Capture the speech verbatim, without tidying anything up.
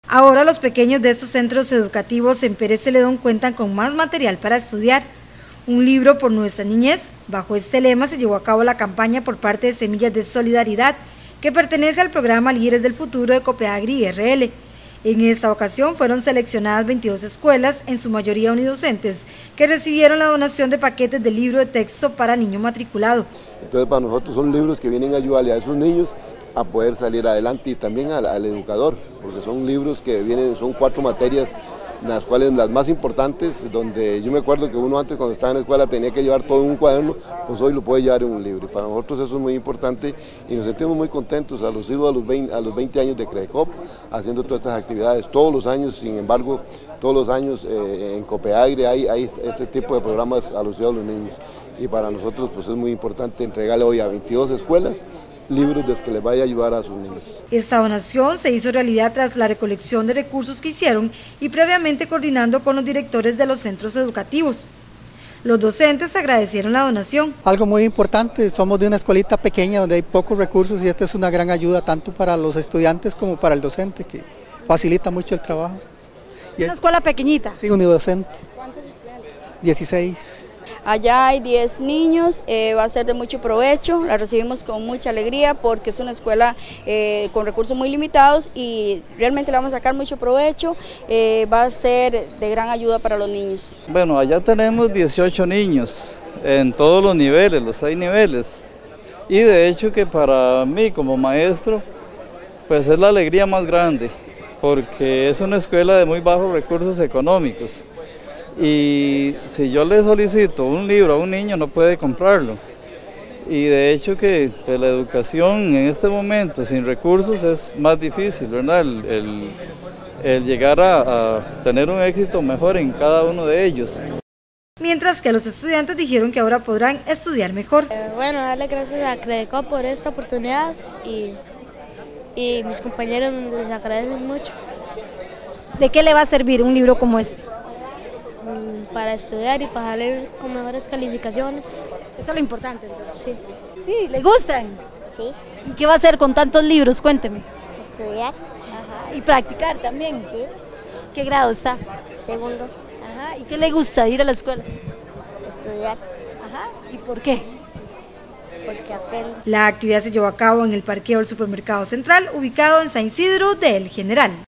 Ahora los pequeños de estos centros educativos en Pérez Celedón cuentan con más material para estudiar. Un libro por nuestra niñez. Bajo este lema se llevó a cabo la campaña por parte de Semillas de Solidaridad, que pertenece al programa Líderes del Futuro de Copeagri R L. En esta ocasión fueron seleccionadas veintidós escuelas, en su mayoría unidocentes, que recibieron la donación de paquetes de libro de texto para niño matriculado. Entonces para nosotros son libros que vienen a ayudarle a esos niños a poder salir adelante y también al, al educador, porque son libros que vienen, son cuatro materias, las cuales las más importantes, donde yo me acuerdo que uno antes cuando estaba en la escuela tenía que llevar todo en un cuaderno, pues hoy lo puede llevar en un libro, y para nosotros eso es muy importante y nos sentimos muy contentos, alusivos a los veinte, a los veinte años de CREDECOP, haciendo todas estas actividades, todos los años, sin embargo, todos los años eh, en Copeagri hay, hay este tipo de programas alusivos a los niños, y para nosotros pues es muy importante entregarle hoy a veintidós escuelas libros de los que les vaya a ayudar a sus niños. Esta donación se hizo realidad tras la recolección de recursos que hicieron y previamente coordinando con los directores de los centros educativos. Los docentes agradecieron la donación. Algo muy importante, somos de una escuelita pequeña donde hay pocos recursos y esta es una gran ayuda tanto para los estudiantes como para el docente, que facilita mucho el trabajo. ¿Es una escuela pequeñita? Sí, unidocente. ¿Cuántos estudiantes? dieciséis. Allá hay diez niños, eh, va a ser de mucho provecho, la recibimos con mucha alegría porque es una escuela eh, con recursos muy limitados y realmente le vamos a sacar mucho provecho, eh, va a ser de gran ayuda para los niños. Bueno, allá tenemos dieciocho niños en todos los niveles, los seis niveles, y de hecho que para mí como maestro, pues es la alegría más grande, porque es una escuela de muy bajos recursos económicos. Y si yo le solicito un libro a un niño no puede comprarlo, y de hecho que pues, la educación en este momento sin recursos es más difícil, ¿verdad? El, el, el llegar a, a tener un éxito mejor en cada uno de ellos. Mientras que los estudiantes dijeron que ahora podrán estudiar mejor. Eh, bueno, darle gracias a CREDECOP por esta oportunidad y, y mis compañeros les agradecen mucho. ¿De qué le va a servir un libro como este? Para estudiar y para leer con mejores calificaciones. Eso es lo importante, entonces. Sí. Sí, ¿le gustan? Sí. ¿Y qué va a hacer con tantos libros? Cuénteme. Estudiar. Ajá. ¿Y practicar también? Sí. ¿Qué grado está? Segundo. Ajá. ¿Y qué le gusta ir a la escuela? Estudiar. Ajá. ¿Y por qué? Porque aprendo. La actividad se llevó a cabo en el parqueo del Supermercado Central, ubicado en San Isidro de El General.